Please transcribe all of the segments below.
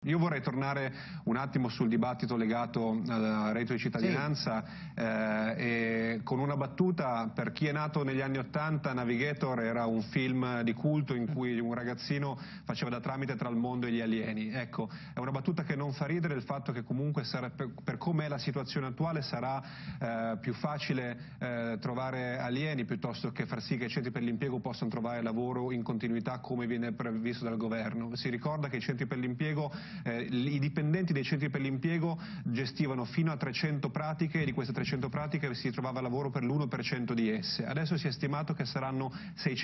Io vorrei tornare un attimo sul dibattito legato al reddito di cittadinanza e con una battuta: per chi è nato negli anni '80, Navigator era un film di culto in cui un ragazzino faceva da tramite tra il mondo e gli alieni. Ecco, è una battuta che non fa ridere il fatto che comunque per com'è la situazione attuale sarà più facile trovare alieni piuttosto che far sì che i centri per l'impiego possano trovare lavoro in continuità come viene previsto dal governo. Si ricorda che i centri per l'impiego i dipendenti dei centri per l'impiego gestivano fino a 300 pratiche e di queste 300 pratiche si trovava lavoro per l'1% di esse. Adesso si è stimato che saranno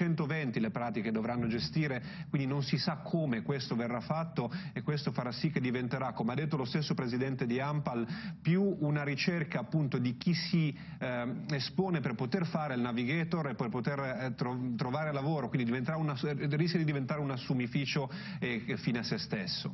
620 le pratiche che dovranno gestire, quindi non si sa come questo verrà fatto, e questo farà sì che diventerà, come ha detto lo stesso presidente di ANPAL, più una ricerca appunto di chi si espone per poter fare il navigator e per poter trovare lavoro, quindi rischia di diventare un assumificio fine a se stesso.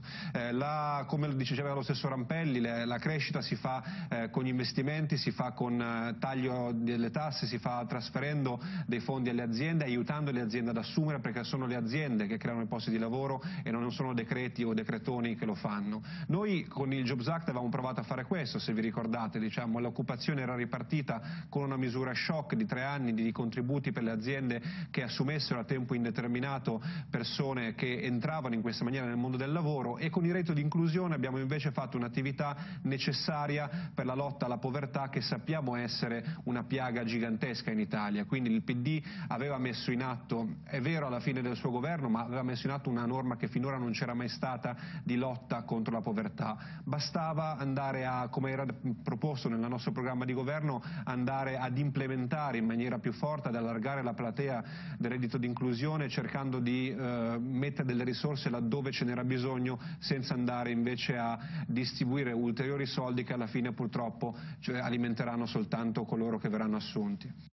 Come diceva lo stesso Rampelli, la crescita si fa con gli investimenti, si fa con taglio delle tasse, si fa trasferendo dei fondi alle aziende, aiutando le aziende ad assumere, perché sono le aziende che creano i posti di lavoro e non sono decreti o decretoni che lo fanno. Noi con il Jobs Act avevamo provato a fare questo, se vi ricordate, l'occupazione era ripartita con una misura shock di 3 anni di contributi per le aziende che assumessero a tempo indeterminato persone che entravano in questa maniera nel mondo del lavoro, e con il reddito di inclusione abbiamo invece fatto un'attività necessaria per la lotta alla povertà, che sappiamo essere una piaga gigantesca in Italia. Quindi il PD aveva messo in atto, è vero alla fine del suo governo, ma aveva messo in atto una norma che finora non c'era mai stata di lotta contro la povertà. Bastava andare come era proposto nel nostro programma di governo, andare ad implementare in maniera più forte, ad allargare la platea del reddito di inclusione, cercando di mettere delle risorse laddove ce n'era bisogno, senza andare invece a distribuire ulteriori soldi che alla fine purtroppo alimenteranno soltanto coloro che verranno assunti.